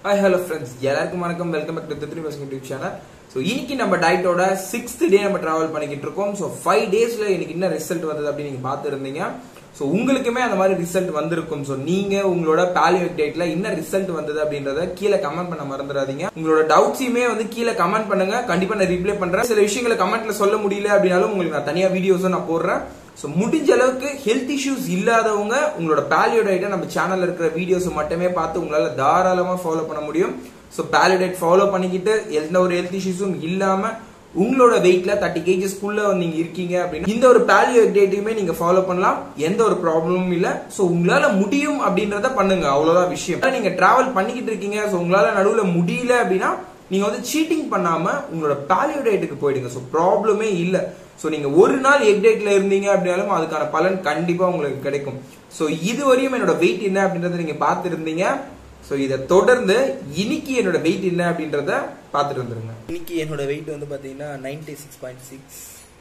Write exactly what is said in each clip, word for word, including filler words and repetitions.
Hi, hello friends. எல்லாருக்கும் வணக்கம். Welcome back to the three percent YouTube channel. So இன்னைக்கு நம்ம டயட்டோட சிக்ஸ்த் டே நம்ம டிராவல் பண்ணிக்கிட்டு இருக்கோம். சோ ஃபைவ் டேஸ்ல எனக்கு என்ன ரிசல்ட் வந்தது அப்படி நீங்க பாத்துருந்தீங்க. சோ உங்களுக்குமே அந்த மாதிரி ரிசல்ட் வந்திருக்கும். சோ நீங்க உங்களோட பாலியோ டயட்ல என்ன ரிசல்ட் வந்தது அப்படின்றத கீழே கமெண்ட் பண்ண மறந்துடாதீங்க. உங்களோட டவுட்ஸையுமே வந்து கீழே கமெண்ட் பண்ணுங்க. கண்டிப்பா நான் ரிப்ளை பண்றேன். சில விஷயங்களை கமெண்ட்ல சொல்ல முடியல அப்படினாலும் உங்களுக்கு நான் தனியா வீடியோஸும் நான் போடுறேன். சோ முடிஞ்ச அளவுக்கு ஹெல்த் இஷ்யூஸ் இல்லாதவங்க உங்களோட பாலியோ டயட்டை நம்ம சேனல்ல இருக்கிற வீடியோஸ் மட்டுமே பார்த்து உங்களால தாராளமா ஃபாலோ பண்ண முடியும். சோ பாலியோ டயட் ஃபாலோ பண்ணிக்கிட்டு எந்த ஒரு ஹெல்த் இஷ்யூஸும் இல்லாம உங்களோட வெயிட்ல தேர்ட்டி கேஜஸ்க்குள்ள நீங்க இருக்கீங்க அப்படின்னு இந்த ஒரு பாலியோ டயட்டையுமே நீங்க ஃபாலோ பண்ணலாம். எந்த ஒரு ப்ராப்ளமும் இல்ல. சோ உங்களால முடியும் அப்படின்றத பண்ணுங்க. அவ்வளவுதான் விஷயம். நீங்க டிராவல் பண்ணிக்கிட்டு இருக்கீங்க. சோ உங்களால நடுவுல முடியல அப்படின்னா நீங்க வந்து சீட்டிங் பண்ணாம உங்களோட பாலியோ டயட்டுக்கு போயிடுங்க. சோ ப்ராப்ளமே இல்ல. சோ நீங்க ஒரு நாள் எக் டயட்ல இருந்தீங்க அப்படின்னாலும் அதுக்கான பலன் கண்டிப்பா உங்களுக்கு கிடைக்கும். சோ இதுவரையும் என்னோட வெயிட் என்ன அப்படின்றத நீங்க பார்த்து இருந்தீங்க. சோ இதை தொடர்ந்து இன்னைக்கு என்னோட வெயிட் என்ன அப்படின்றத பார்த்துட்டு வந்துருங்க. இன்னைக்கு என்னோட வெயிட் வந்து பாத்தீங்கன்னா ninety six point six.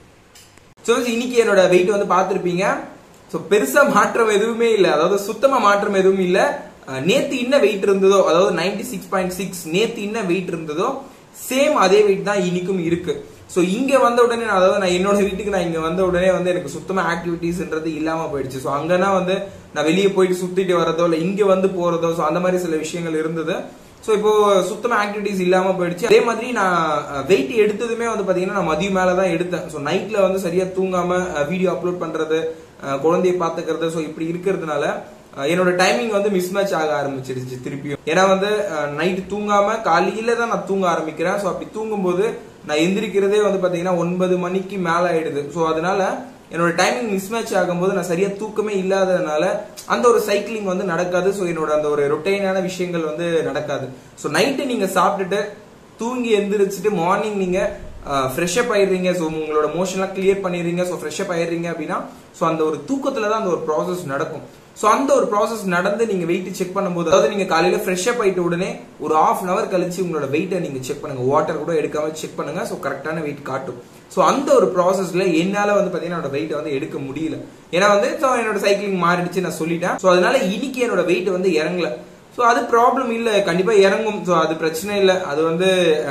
So இன்னைக்கு என்னோட வெயிட் வந்து பார்த்திருப்பீங்க. சோ பெருசா மாற்றம் எதுவுமே இல்ல. அதாவது சுத்தமா மாற்றம் எதுவும் இல்ல. நேத்து என்ன வெயிட் இருந்ததோ, அதாவது நைன்டி சிக்ஸ் பாயிண்ட் சிக்ஸ் நேத்து என்ன வெயிட் இருந்ததோ சேம் அதே வெயிட் தான் இன்னைக்கும் இருக்கு. சோ இங்க வந்த உடனே அதாவது நான் என்னோட வீட்டுக்கு நான் இங்க வந்த உடனே வந்து எனக்கு சுத்தமா ஆக்டிவிட்டிஸ்ன்றது இல்லாம போயிடுச்சு. சோ அங்கன்னா வந்து நான் வெளியே போயிட்டு சுத்திட்டு வரதோ இல்ல இங்க வந்து போறதோ சோ அந்த மாதிரி சில விஷயங்கள் இருந்தது. சோ இப்போ சுத்தமா ஆக்டிவிட்டிஸ் இல்லாம போயிடுச்சு. அதே மாதிரி நான் வெயிட் எடுத்ததுமே வந்து பாத்தீங்கன்னா நான் மதியம் மேலதான் எடுத்தேன். சோ நைட்ல வந்து சரியா தூங்காம வீடியோ அப்லோட் பண்றது, குழந்தைய பாத்துக்கிறது, சோ இப்படி இருக்கிறதுனால என்னோட டைமிங் வந்து மிஸ்மேட்ச் ஆக ஆரம்பிச்சிருச்சு திருப்பியும். ஏன்னா வந்து நைட் தூங்காம காலையில தான் நான் தூங்க ஆரம்பிக்கிறேன். சோ அப்படி தூங்கும் போது நான் எந்திரிக்கிறதே வந்து பாத்தீங்கன்னா ஒன்பது மணிக்கு மேல ஆயிடுது. சோ அதனால என்னோட டைமிங் மிஸ்மேட்ச் ஆகும்போது நான் சரியா தூக்கமே இல்லாததுனால அந்த ஒரு சைக்கிளிங் வந்து நடக்காது. சோ என்னோட அந்த ஒரு ரொட்டைனான விஷயங்கள் வந்து நடக்காது. சோ நைட்டு நீங்க சாப்பிட்டுட்டு தூங்கி எந்திரிச்சிட்டு மார்னிங் நீங்க ஃப்ரெஷ் அப் ஆயிடுறீங்க. ஸோ உங்களோட மோஷன்லாம் கிளியர் பண்ணிடுறீங்க. ஸோ ஃப்ரெஷ் அப் ஆயிடுறீங்க அப்படின்னா ஸோ அந்த ஒரு தூக்கத்துல தான் அந்த ஒரு ப்ராசஸ் நடக்கும். ஸோ அந்த ஒரு ப்ராசஸ் நடந்து நீங்க வெயிட் செக் பண்ணும்போது, அதாவது நீங்க காலையில ஃப்ரெஷ் அப் ஆயிட்ட உடனே ஒரு ஹாஃப் அன் அவர் கழிச்சு உங்களோட வெயிட்டை நீங்க செக் பண்ணுங்க. வாட்டர் கூட எடுக்காம செக் பண்ணுங்க. ஸோ கரெக்டான வெயிட் காட்டும். ஸோ அந்த ஒரு ப்ராசஸ்ல என்னால வந்து பாத்தீங்கன்னா என்னோட வெயிட்டை வந்து எடுக்க முடியல. ஏன்னா வந்து என்னோட சைக்கிளிங் மாறிடுச்சு நான் சொல்லிட்டேன். ஸோ அதனால இன்னைக்கு என்னோட வெயிட் வந்து இறங்கல. சோ அது ப்ராப்ளம் இல்ல, கண்டிப்பா இறங்கும். சோ அது பிரச்சனை இல்ல. அது வந்து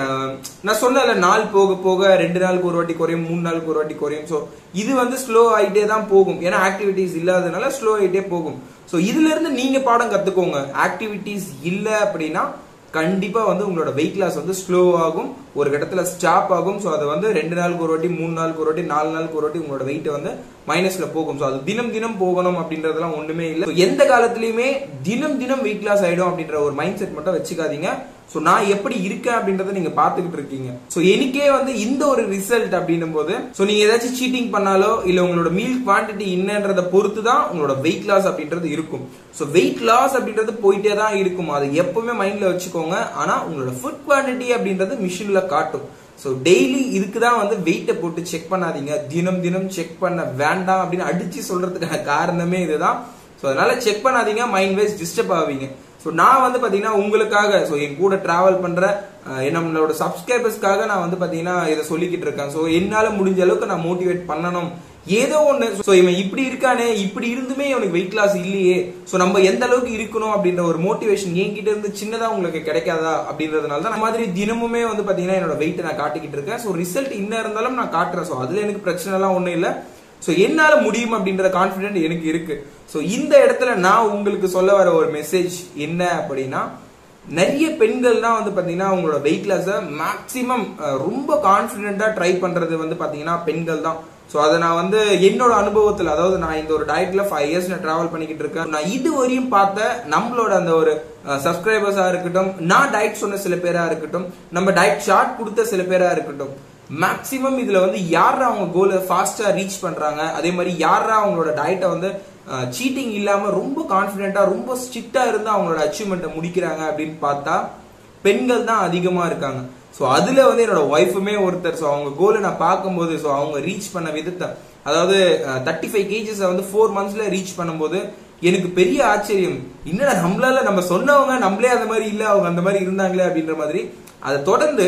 நான் சொன்னல நாள் போக போக ரெண்டு நாளுக்கு ஒரு வாட்டி குறையும், மூணு நாளுக்கு ஒரு வாட்டி குறையும். சோ இது வந்து ஸ்லோ ஆயிட்டே தான் போகும். ஏன்னா ஆக்டிவிட்டிஸ் இல்லாதனால ஸ்லோ ஆயிட்டே போகும். சோ இதுல இருந்து நீங்க பாடம் கத்துக்கோங்க. ஆக்டிவிட்டிஸ் இல்ல அப்படின்னா கண்டிப்பா வந்து உங்களோட வெயிட் லாஸ் வந்து ஸ்லோ ஆகும், ஒரு கட்டத்துல ஸ்டாப் ஆகும். சோ அது வந்து ரெண்டு நாளுக்கு ஒரு வாட்டி, மூணு நாளுக்கு ஒரு வாட்டி, நாலு நாளுக்கு ஒரு வாட்டி உங்களோட வெயிட் வந்து மைனஸ்ல போகும். சோ அது தினம் தினம் போகணும் அப்படின்றதெல்லாம் ஒண்ணுமே இல்லை. எந்த காலத்திலயுமே தினம் தினம் வெயிட் லாஸ் ஆயிடும் அப்படின்ற ஒரு மைண்ட் செட் மட்டும் வச்சுக்காதீங்க. சோ நான் எப்படி இருக்கேன் அப்படின்றத நீங்க பாத்துக்கிட்டு இருக்கீங்க. சோ எனக்கே வந்து இந்த ஒரு ரிசல்ட் அப்படின்னும் போது சோ நீங்க ஏதாச்சும் சீட்டிங் பண்ணாலோ இல்ல உங்களோட மீல் குவான்டிட்டி என்னன்றத பொறுத்து தான் உங்களோட வெயிட் லாஸ் அப்படின்றது இருக்கும். சோ வெயிட் லாஸ் அப்படின்றது போயிட்டே தான் இருக்கும். அதை எப்பவுமே மைண்ட்ல வச்சுக்கோங்க. ஆனா உங்களோட ஃபுட் குவான்டிட்டி அப்படின்றது மிஷின்ல காட்டும். சோ டெய்லி இதுக்கு தான் வந்து வெயிட்டை போட்டு செக் பண்ணாதீங்க. தினம் தினம் செக் பண்ண வேண்டாம் அப்படின்னு அடிச்சு சொல்றதுக்கான காரணமே இதுதான். சோ அதனால செக் பண்ணாதீங்க. மைண்ட் வைஸ் டிஸ்டர்ப் ஆவீங்க. சோ நான் வந்து பாத்தீங்கன்னா உங்களுக்காக, சோ என் கூட டிராவல் பண்ற நம்மளோட சப்ஸ்கிரைபர்ஸ்க்காக நான் வந்து பாத்தீங்கன்னா இதை சொல்லிக்கிட்டு இருக்கேன். சோ என்னால முடிஞ்ச அளவுக்கு நான் மோட்டிவேட் பண்ணணும். ஏதோ ஒண்ணு சோ இவன் இப்படி இருக்கானே, இப்படி இருந்துமே இவனுக்கு வெயிட் லாஸ் இல்லையே, சோ நம்ம எந்த அளவுக்கு இருக்கணும் அப்படின்ற ஒரு மோட்டிவேஷன் என்கிட்ட இருந்து சின்னதா உங்களுக்கு கிடைக்காதா அப்படின்றதுனால தான் மாதிரி தினமுமே வந்து பாத்தீங்கன்னா என்னோட வெயிட் நான் காட்டிக்கிட்டு இருக்கேன். சோ ரிசல்ட் இன்னும் இருந்தாலும் நான் காட்டுறேன். சோ அதுல எனக்கு பிரச்சனை எல்லாம் ஒண்ணும் இல்ல. சோ என்னால முடியும் அப்படின்ற கான்பிடன்ட் எனக்கு இருக்கு. சோ இந்த இடத்துல நான் உங்களுக்கு சொல்ல வர ஒரு மெசேஜ் என்ன அப்படின்னா, நிறைய பெண்கள் தான் வந்து பாத்தீங்கன்னா உங்களோட வெயிட் லாஸ மேக்சிமம் ரொம்ப கான்பிடென்ட்டா ட்ரை பண்றது வந்து பாத்தீங்கன்னா பெண்கள் தான். சோ அதை நான் வந்து என்னோட அனுபவத்துல, அதாவது நான் இந்த ஒரு டயட்ல ஃபைவ் இயர்ஸ் நான் டிராவல் பண்ணிக்கிட்டு இருக்கேன். நான் இது வரையும் பார்த்த நம்மளோட அந்த ஒரு சப்ஸ்கிரைபர்ஸா இருக்கட்டும், நான் டயட் சொன்ன சில பேரா இருக்கட்டும், நம்ம டயட் சார்ட் கொடுத்த சில பேரா இருக்கட்டும், மேக்சிமம் இதுல வந்து யாரா அவங்க கோலை ஃபாஸ்டா ரீச் பண்றாங்க, அதே மாதிரி யாரா அவங்களோட டயட்டை வந்து சீட்டிங் இல்லாம ரொம்ப கான்பிடென்ட்டா ரொம்ப ஸ்ட்ரிக்டா இருந்து அவங்களோட அச்சீவ்மெண்ட்டை முடிக்கிறாங்க அப்படின்னு பார்த்தா பெண்கள் தான் அதிகமா இருக்காங்க. சோ அதுல வந்து என்னோட ஒய்ஃபுமே ஒருத்தர். சோ அவங்க கோலை நான் பார்க்கும்போது சோ அவங்க ரீச் பண்ண விதத்தை, அதாவது தேர்ட்டி ஃபைவ் கேஜஸ் வந்து ஃபோர் மந்த்ஸ்ல ரீச் பண்ணும்போது எனக்கு பெரிய ஆச்சரியம். என்னடா நம்மளால நம்ம சொன்னவங்க நம்மளே அந்த மாதிரி இல்ல, அவங்க அந்த மாதிரி இருந்தாங்களே அப்படின்ற மாதிரி. அதை தொடர்ந்து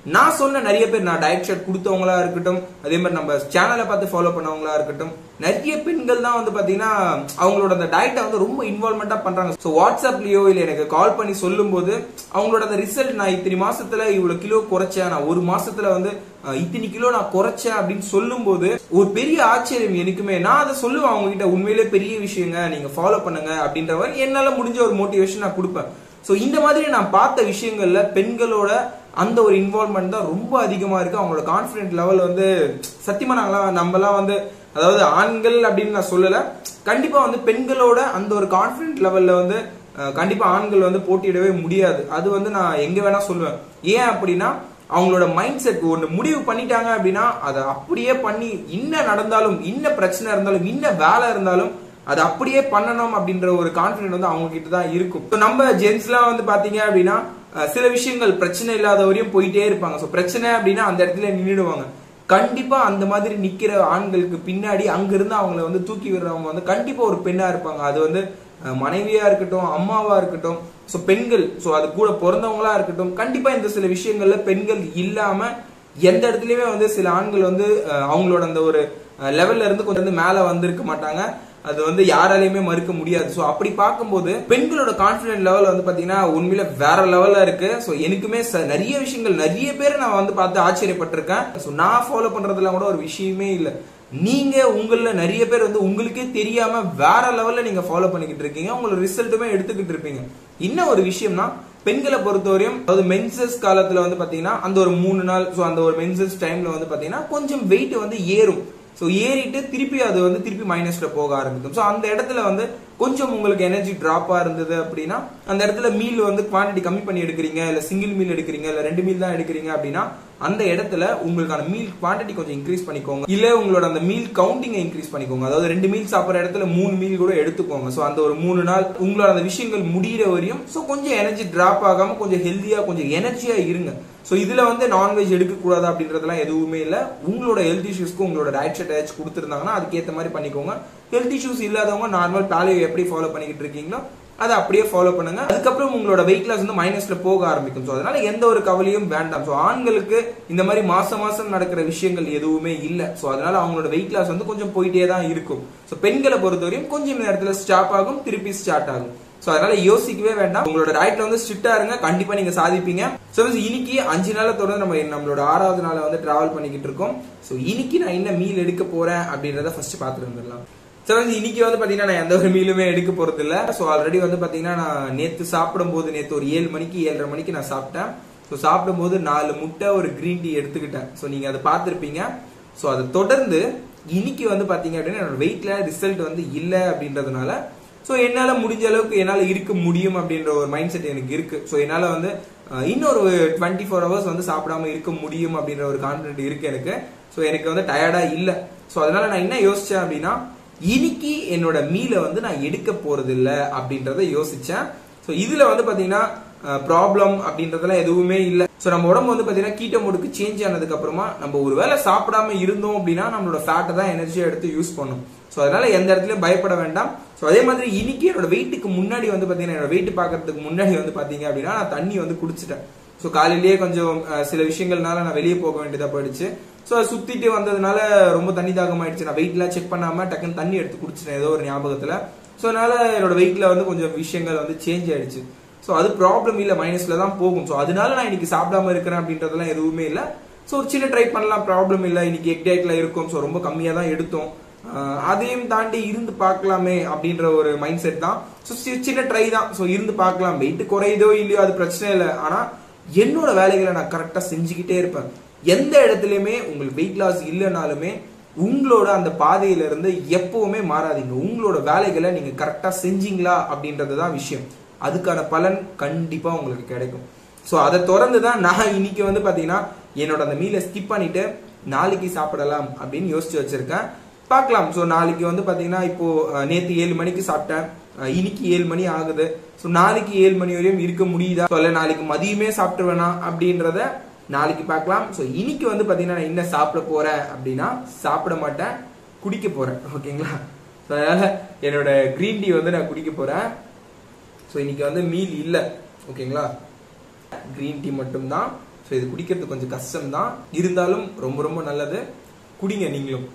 நான் சொன்ன நிறைய பேர், நான் டயட் ஷார்ட் கொடுத்தவங்களா இருக்கட்டும், அதே மாதிரி நம்ம சேனலை பார்த்து ஃபாலோ பண்ணவங்களா இருக்கட்டும், நிறைய பெண்கள் தான் வந்து பாத்தீங்கன்னா அவங்களோட அந்த டயட்டை வந்து ரொம்ப இன்வால்மெண்டா பண்றாங்க. ஸோ வாட்ஸ்அப்லயோ இல்ல எனக்கு கால் பண்ணி சொல்லும் போது அவங்களோட அந்த ரிசல்ட், நான் இத்தனை மாசத்துல இவ்வளவு கிலோ குறைச்சேன், நான் ஒரு மாசத்துல வந்து இத்தனை கிலோ நான் குறைச்சேன் அப்படின்னு சொல்லும் போது ஒரு பெரிய ஆச்சரியம் எனக்குமே. நான் அதை சொல்லுவேன் அவங்க கிட்ட, உண்மையிலே பெரிய விஷயங்க, நீங்க ஃபாலோ பண்ணுங்க அப்படின்ற மாதிரி என்னால முடிஞ்ச ஒரு மோட்டிவேஷன் நான் கொடுப்பேன். ஸோ இந்த மாதிரி நான் பார்த்த விஷயங்கள்ல பெண்களோட அந்த ஒரு இன்வால்மெண்ட் தான் ரொம்ப அதிகமா இருக்கு. அவங்களோட கான்பிடன்ட் லெவல் வந்து சத்தியமா நாங்களாம் நம்மலாம் வந்து, அதாவது ஆண்கள் அப்படின்னு நான் சொல்லல, கண்டிப்பா வந்து பெண்களோட அந்த ஒரு கான்பிடன்ட் லெவல்ல வந்து கண்டிப்பா ஆண்கள் வந்து போட்டியிடவே முடியாது. அது வந்து நான் எங்க வேணா சொல்லுவேன். ஏன் அப்படின்னா அவங்களோட மைண்ட் செட் ஒன்று முடிவு பண்ணிட்டாங்க அப்படின்னா அதை அப்படியே பண்ணி, இன்ன நடந்தாலும், இன்ன பிரச்சனை இருந்தாலும், இன்ன வேலை இருந்தாலும் அது அப்படியே பண்ணணும் அப்படின்ற ஒரு கான்பிடன்ட் வந்து அவங்க கிட்ட தான் இருக்கும். நம்ம ஜென்ஸ்லாம் வந்து பாத்தீங்க அப்படின்னா சில விஷயங்கள் பிரச்சனை இல்லாத வரையும் போயிட்டே இருப்பாங்க. ஸோ பிரச்சனை அப்படின்னா அந்த இடத்துல நின்றுடுவாங்க. கண்டிப்பா அந்த மாதிரி நிக்கிற ஆண்களுக்கு பின்னாடி அங்க இருந்து அவங்கள வந்து தூக்கி விடுறவங்க வந்து கண்டிப்பா ஒரு பெண்ணா இருப்பாங்க. அது வந்து மனைவியா இருக்கட்டும், அம்மாவா இருக்கட்டும், ஸோ பெண்கள், ஸோ அது கூட பிறந்தவங்களா இருக்கட்டும், கண்டிப்பா இந்த சில விஷயங்கள்ல பெண்கள் இல்லாம எந்த இடத்துலயுமே வந்து சில ஆண்கள் வந்து அவங்களோட அந்த ஒரு லெவல்ல இருந்து கொஞ்சம் வந்து மேல வந்திருக்க மாட்டாங்க. அது வந்து யாராலையுமே மறுக்க முடியாது. சோ அப்படி பார்க்கும்போது பெண்களோட கான்பிடன்ட் லெவல் வந்து பாத்தீங்கன்னா உண்மையில வேற லெவல்ல இருக்கு. சோ எனக்குமே நிறைய விஷயங்கள், நிறைய பேரை நான் வந்து பார்த்து ஆச்சரியப்பட்டிருக்கேன். சோ நான் ஃபாலோ பண்றதுல கூட ஒரு விஷயமே இல்ல. நீங்க உங்கள நிறைய பேர் வந்து உங்களுக்கே தெரியாம வேற லெவல்ல நீங்க ஃபாலோ பண்ணிக்கிட்டு இருக்கீங்க, உங்களோட ரிசல்ட்டுமே எடுத்துக்கிட்டு இருப்பீங்க. இன்னும் ஒரு விஷயம்னா பெண்களை பொறுத்தவரையும், அதாவது மென்சஸ் காலத்துல வந்து பாத்தீங்கன்னா அந்த ஒரு மூணு நாள், சோ அந்த ஒரு மென்சஸ் டைம்ல வந்து பாத்தீங்கன்னா கொஞ்சம் வெயிட் வந்து ஏறும். ஸோ ஏறிட்டு திருப்பி அது வந்து திருப்பி மைனஸ்ல போக ஆரம்பிக்கும். ஸோ அந்த இடத்துல வந்து கொஞ்சம் உங்களுக்கு எனர்ஜி டிராப்பா இருந்தது அப்படின்னா அந்த இடத்துல மீல் வந்து குவான்டிட்டி கம்மி பண்ணி எடுக்கிறீங்க, இல்ல சிங்கிள் மீல் எடுக்கிறீங்க, இல்ல ரெண்டு மீல் தான் எடுக்கிறீங்க அப்படின்னா அந்த இடத்துல உங்களுக்கான மீல் குவான்டிட்டி கொஞ்சம் இன்க்ரீஸ் பண்ணிக்கோங்க. இல்ல உங்களோட அந்த மீல் கவுண்டிங்கை இன்க்ரீஸ் பண்ணிக்கோங்க. அதாவது ரெண்டு மீல் சாப்பிட்ற இடத்துல மூணு மீல் கூட எடுத்துக்கோங்க. ஸோ அந்த ஒரு மூணு நாள் உங்களோட அந்த விஷயங்கள் முடிகிற வரையும் ஸோ கொஞ்சம் எனர்ஜி டிராப் ஆகாம கொஞ்சம் ஹெல்த்தியா கொஞ்சம் எனர்ஜியா இருங்க. ஸோ இதுல வந்து நான்வெஜ் எடுக்கக்கூடாது அப்படின்றதுலாம் எதுவுமே இல்லை. உங்களோட ஹெல்த் இஷ்யூஸ்க்கு உங்களோட டயட் ஷார்ட் ஏதாச்சும் கொடுத்துருந்தாங்கன்னா அதுக்கேற்ற மாதிரி பண்ணிக்கோங்க. ஹெல்த் இஷ்யூஸ் இல்லாதவங்க நார்மல் பேலியோ எப்படி ஃபாலோ பண்ணிக்கிட்டு இருக்கீங்களோ அதை அப்படியே ஃபாலோ பண்ணுங்க. அதுக்கப்புறம் உங்களோட வெயிட் லாஸ் வந்து மைனஸ்ல போக ஆரம்பிக்கும். ஸோ அதனால எந்த ஒரு கவலையும் வேண்டாம். ஸோ ஆண்களுக்கு இந்த மாதிரி மாசம் மாசம் நடக்கிற விஷயங்கள் எதுவுமே இல்லை. ஸோ அதனால அவங்களோட வெயிட் லாஸ் வந்து கொஞ்சம் போயிட்டே தான் இருக்கும். ஸோ பெண்களை பொறுத்தவரையும் கொஞ்சம் நேரத்துல ஸ்டாப் ஆகும், திருப்பி ஸ்டார்ட் ஆகும். சோ அதனால யோசிக்கவே வேண்டாம். உங்களோட டயட்ல வந்து ஸ்ட்ரிக்ட்டா இருங்க, கண்டிப்பா நீங்க சாதிப்பீங்க. சோ இன்னைக்கு அஞ்சு நாள தொடர்ந்து நம்ம நம்மளோட ஆறாவது நாள வந்து டிராவல் பண்ணிக்கிட்டு இருக்கோம். சோ இன்னைக்கு நான் என்ன மீல் எடுக்க போறேன் அப்படின்றத ஃபர்ஸ்ட் பாத்துட்டு வந்துடலாம். சோ இன்னைக்கு வந்து பாத்தீங்கன்னா நான் எந்த ஒரு மீலுமே எடுக்க போறது இல்ல. சோ ஆல்ரெடி வந்து பாத்தீங்கன்னா நான் நேத்து சாப்பிடும் போது, நேத்து ஒரு ஏழு மணிக்கு ஏழரை மணிக்கு நான் சாப்பிட்டேன். சோ சாப்பிடும் போது நாலு முட்டை ஒரு கிரீன் டீ எடுத்துக்கிட்டேன். சோ நீங்க அதை பார்த்திருப்பீங்க. சோ அதை தொடர்ந்து இன்னைக்கு வந்து பாத்தீங்க அப்படின்னா என்னோட வெயிட்ல ரிசல்ட் வந்து இல்ல அப்படின்றதுனால ஸோ என்னால முடிஞ்ச அளவுக்கு என்னால இருக்க முடியும் அப்படின்ற ஒரு மைண்ட் செட் எனக்கு இருக்கு. ஸோ என்னால வந்து இன்னொரு டுவெண்ட்டி ஃபோர் ஹவர்ஸ் வந்து சாப்பிடாம இருக்க முடியும் அப்படின்ற ஒரு கான்பிடன்ட் இருக்கு எனக்கு. ஸோ எனக்கு வந்து டயர்டா இல்ல. ஸோ அதனால நான் என்ன யோசிச்சேன் அப்படின்னா இன்னைக்கு என்னோட மீலை வந்து நான் எடுக்க போறது இல்ல அப்படின்றத யோசிச்சேன். ஸோ இதுல வந்து பாத்தீங்கன்னா ப்ராப்ளம் அப்படின்றதெல்லாம் எதுவுமே இல்லை. ஸோ நம்ம உடம்பு வந்து பாத்தீங்கன்னா கீட்டோ மோடுக்கு சேஞ்ச் ஆனதுக்கு அப்புறமா நம்ம ஒரு வேளை சாப்பிடாம இருந்தோம் அப்படின்னா நம்மளோட ஃபேட்டை தான் எனர்ஜியா எடுத்து யூஸ் பண்ணும். ஸோ அதனால எந்த இடத்துலயும் பயப்பட வேண்டாம். ஸோ அதே மாதிரி இன்னைக்கு என்னோட வெயிட்டுக்கு முன்னாடி வந்து பாத்தீங்கன்னா என்னோட வெயிட் பாக்குறதுக்கு முன்னாடி வந்து பாத்தீங்க அப்படின்னா நான் தண்ணி வந்து குடிச்சிட்டேன். ஸோ காலையிலேயே கொஞ்சம் சில விஷயங்கள்னால நான் வெளியே போக வேண்டியதா போயிடுச்சு. ஸோ அதை சுத்திட்டு வந்ததுனால ரொம்ப தண்ணி தாகம் ஆயிடுச்சு. நான் வெயிட் எல்லாம் செக் பண்ணாம டக்குன்னு தண்ணி எடுத்து குடிச்சிட்டேன் ஏதோ ஒரு ஞாபகத்துல. ஸோ அதனால என்னோட வெயிட்ல வந்து கொஞ்சம் விஷயங்கள் வந்து சேஞ்ச் ஆயிடுச்சு. ஸோ அது ப்ராப்ளம் இல்லை, மைனஸ்ல தான் போகும். ஸோ அதனால நான் இன்னைக்கு சாப்பிடாம இருக்கிறேன் அப்படின்றதெல்லாம் எதுவுமே இல்லை. ஸோ ஒரு சின்ன ட்ரை பண்ணலாம், ப்ராப்ளம் இல்லை. இன்னைக்கு எக் டயட்ல இருக்கும். ஸோ ரொம்ப கம்மியா தான் எடுத்தோம். அதையும் தாண்டி இருந்து பார்க்கலாமே அப்படின்ற ஒரு மைண்ட் செட் தான். ஸோ சின்ன ட்ரை தான். ஸோ இருந்து பார்க்கலாம், வெயிட் குறையுதோ இல்லையோ அது பிரச்சனை இல்லை. ஆனா என்னோட வேலைகளை நான் கரெக்டா செஞ்சுக்கிட்டே இருப்பேன். எந்த இடத்துலயுமே உங்களுக்கு வெயிட் லாஸ் இல்லைனாலுமே உங்களோட அந்த பாதையில இருந்து எப்பவுமே மாறாதீங்க. உங்களோட வேலைகளை நீங்க கரெக்டா செஞ்சீங்களா அப்படின்றதுதான் விஷயம். அதுக்கான பலன் கண்டிப்பா உங்களுக்கு கிடைக்கும். ஸோ அதை தொடர்ந்து தான் நான் இன்னைக்கு வந்து பாத்தீங்கன்னா என்னோட அந்த மீலை ஸ்கிப் பண்ணிட்டு நாளைக்கு சாப்பிடலாம் அப்படின்னு யோசிச்சு வச்சிருக்கேன். பார்க்கலாம். ஸோ நாளைக்கு வந்து பாத்தீங்கன்னா இப்போ நேற்று ஏழு மணிக்கு சாப்பிட்டேன், இன்னைக்கு ஏழு மணி ஆகுது. ஸோ நாளைக்கு ஏழு மணி வரையும் இருக்க முடியுதா, சொல்ல நாளைக்கு மதியமே சாப்பிட்டு வேணா அப்படின்றத நாளைக்கு பார்க்கலாம். ஸோ இன்னைக்கு வந்து பாத்தீங்கன்னா நான் என்ன சாப்பிட போறேன் அப்படின்னா சாப்பிட மாட்டேன், குடிக்க போறேன். ஓகேங்களா? ஸோ அதனால என்னோட கிரீன் டீ வந்து நான் குடிக்க போறேன். ஸோ இன்னைக்கு வந்து மீல் இல்லை. ஓகேங்களா? கிரீன் டீ மட்டும்தான். ஸோ இது குடிக்கிறது கொஞ்சம் கஷ்டம் தான், இருந்தாலும் ரொம்ப ரொம்ப நல்லது, குடிங்க நீங்களும்.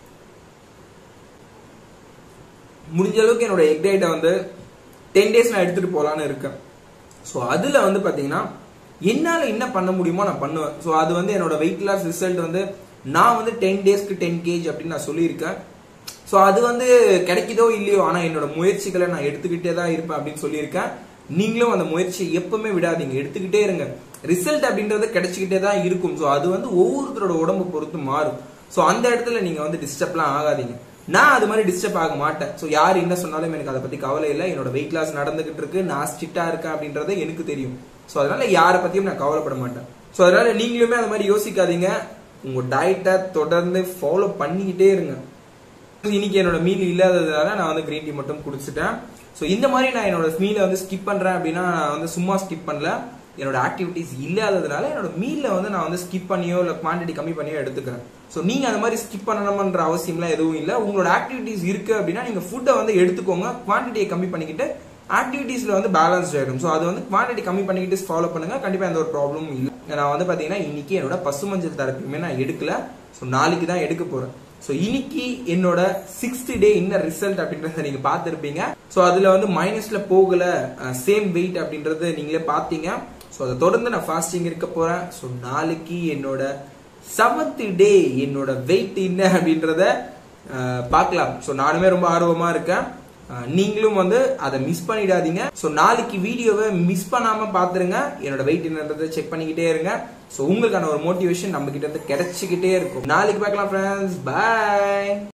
முடிஞ்ச அளவுக்கு என்னோட எக் டயட்டை வந்து டென் டேஸ் நான் எடுத்துட்டு போகலான்னு இருக்கேன். ஸோ அதில் வந்து பார்த்தீங்கன்னா என்னால் என்ன பண்ண முடியுமோ நான் பண்ணுவேன். ஸோ அது வந்து என்னோட வெயிட் லாஸ் ரிசல்ட் வந்து நான் வந்து டென் டேஸ்க்கு டென் கேஜி அப்படின்னு நான் சொல்லியிருக்கேன். ஸோ அது வந்து கிடைக்குதோ இல்லையோ, ஆனால் என்னோட முயற்சிகளை நான் எடுத்துக்கிட்டே தான் இருப்பேன் அப்படின்னு சொல்லியிருக்கேன். நீங்களும் அந்த முயற்சியை எப்பவுமே விடாதீங்க, எடுத்துக்கிட்டே இருங்க. ரிசல்ட் அப்படின்றது கிடைச்சிக்கிட்டே தான் இருக்கும். ஸோ அது வந்து ஒவ்வொருத்தரோட உடம்பு பொறுத்து மாறும். ஸோ அந்த இடத்துல நீங்க வந்து டிஸ்டர்ப்லாம் ஆகாதீங்க. நான் அது மாதிரி டிஸ்டர்ப் ஆக மாட்டேன். ஸோ யார் என்ன சொன்னாலும் எனக்கு அதை பத்தி கவலை இல்லை. என்னோட வெயிட் லாஸ் நடந்துகிட்டு இருக்கு, நான் ஸ்ட்ரிக்டா இருக்கேன் அப்படின்றது எனக்கு தெரியும். ஸோ அதனால யாரை பத்தியும் நான் கவலைப்பட மாட்டேன். ஸோ அதனால நீங்களுமே அது மாதிரி யோசிக்காதீங்க, உங்க டயட்டை தொடர்ந்து ஃபாலோ பண்ணிக்கிட்டே இருங்க. இன்னைக்கு என்னோட மீல் இல்லாததுனால நான் வந்து கிரீன் டீ மட்டும் குடிச்சிட்டேன். ஸோ இந்த மாதிரி நான் என்னோட மீலை வந்து ஸ்கிப் பண்றேன் அப்படின்னா நான் வந்து சும்மா ஸ்கிப் பண்ணல, என்னோட ஆக்டிவிட்டிஸ் இல்லாததுனால என்னோட மீல்ல வந்து நான் வந்து ஸ்கிப் பண்ணியோ இல்லை குவான்டிட்டி கம்மி பண்ணியோ எடுத்துக்கிறேன். ஸோ நீங்க அந்த மாதிரி ஸ்கிப் பண்ணணும்ன்ற அவசியம்லாம் எதுவும் இல்லை. உங்களோட ஆக்டிவிட்டிஸ் இருக்கு அப்படின்னா நீங்க ஃபுட்டை வந்து எடுத்துக்கோங்க, குவான்டிட்டியை கம்மி பண்ணிக்கிட்டு ஆக்டிவிட்டிஸ்ல வந்து பேலன்ஸ் ஆயிடும். ஸோ அது வந்து குவான்டிட்டி கம்மி பண்ணிக்கிட்டு ஃபாலோ பண்ணுங்க, கண்டிப்பா எந்த ஒரு ப்ராப்ளமும் இல்லை. நான் வந்து பாத்தீங்கன்னா இன்னைக்கு என்னோட பசுமஞ்சள் தெரப்பியுமே நான் எடுக்கல. ஸோ நாளைக்கு தான் எடுக்க போறேன். ஸோ இன்னைக்கு என்னோட சிக்ஸ்த் டே என்ன ரிசல்ட் அப்படின்றத நீங்க பார்த்துருப்பீங்க. ஸோ அதுல வந்து மைனஸ்ல போகல, சேம் வெயிட் அப்படின்றது நீங்களே பார்த்தீங்க. ஸோ அதை தொடர்ந்து நான் ஃபாஸ்டிங் இருக்க போறேன். ஸோ நாளைக்கு என்னோட செவன்த் டே என்னோட வெயிட் என்ன அப்படின்றத பார்க்கலாம். ஸோ நானுமே ரொம்ப ஆர்வமா இருக்கேன், நீங்களும் வந்து அதை மிஸ் பண்ணிடாதீங்க. ஸோ நாளைக்கு வீடியோவை மிஸ் பண்ணாம பாத்துருங்க, என்னோட வெயிட் என்னன்றதை செக் பண்ணிக்கிட்டே இருங்க. ஸோ உங்களுக்கான ஒரு மோட்டிவேஷன் நம்ம கிட்ட இருந்து கிடைச்சிக்கிட்டே இருக்கும். நாளைக்கு பார்க்கலாம் ஃப்ரெண்ட்ஸ், பை.